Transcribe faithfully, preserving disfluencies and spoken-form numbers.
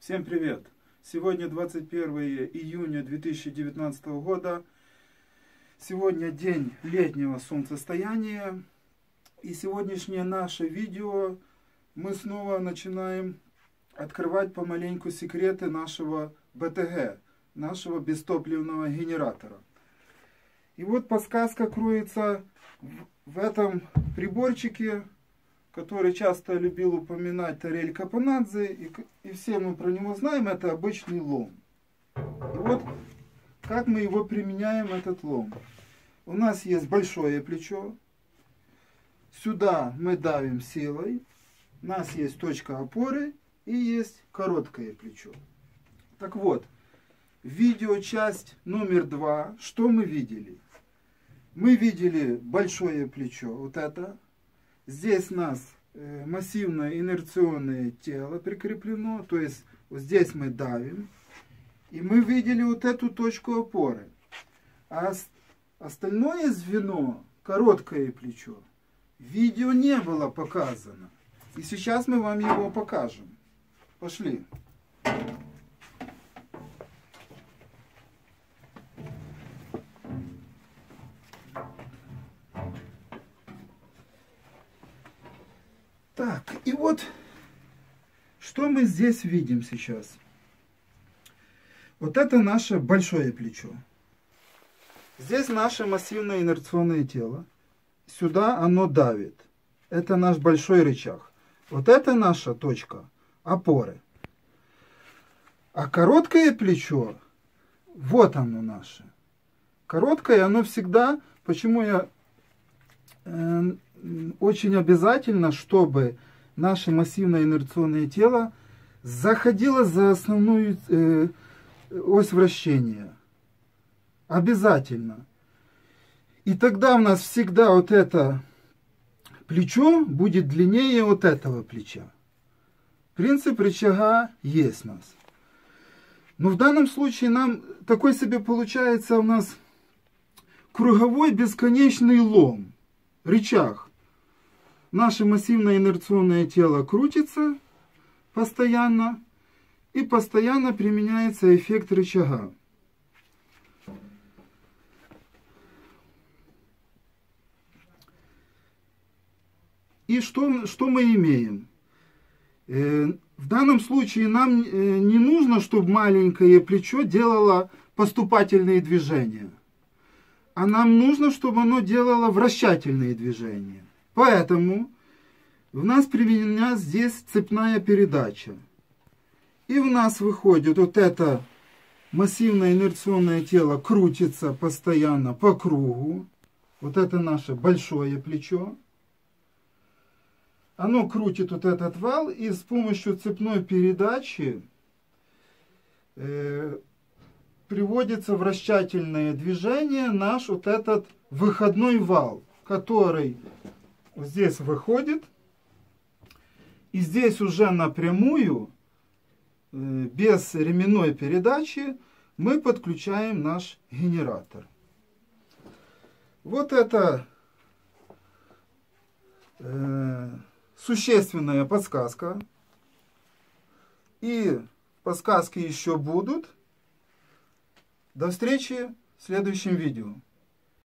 Всем привет! Сегодня двадцать первое июня две тысячи девятнадцатого года. Сегодня день летнего солнцестояния. И сегодняшнее наше видео мы снова начинаем открывать помаленьку секреты нашего бэ тэ гэ, нашего бестопливного генератора. И вот подсказка кроется в этом приборчике, который часто любил упоминать Тарель Капонадзе, и, и все мы про него знаем, это обычный лом. И вот как мы его применяем, этот лом. У нас есть большое плечо, сюда мы давим силой, у нас есть точка опоры и есть короткое плечо. Так вот, видеочасть номер два, что мы видели? Мы видели большое плечо, вот это. Здесь у нас массивное инерционное тело прикреплено, то есть вот здесь мы давим. И мы видели вот эту точку опоры. А остальное звено, короткое плечо, видео не было показано. И сейчас мы вам его покажем. Пошли. Так, и вот, что мы здесь видим сейчас. Вот это наше большое плечо. Здесь наше массивное инерционное тело. Сюда оно давит. Это наш большой рычаг. Вот это наша точка опоры. А короткое плечо, вот оно наше. Короткое, оно всегда, почему я... Э, очень обязательно, чтобы наше массивное инерционное тело заходило за основную э, ось вращения. Обязательно. И тогда у нас всегда вот это плечо будет длиннее вот этого плеча. Принцип рычага есть у нас. Но в данном случае нам такой себе получается у нас круговой бесконечный лом. Рычаг. Наше массивное инерционное тело крутится постоянно, и постоянно применяется эффект рычага. И что, что мы имеем? Э, в данном случае нам э, не нужно, чтобы маленькое плечо делало поступательные движения. А нам нужно, чтобы оно делало вращательные движения. Поэтому у нас применена здесь цепная передача. И у нас выходит вот это массивное инерционное тело крутится постоянно по кругу. Вот это наше большое плечо. Оно крутит вот этот вал, и с помощью цепной передачи э, приводится вращательное движение, наш вот этот выходной вал, который вот здесь выходит, и здесь уже напрямую, без ременной передачи, мы подключаем наш генератор. Вот это э, существенная подсказка. И подсказки еще будут. До встречи в следующем видео.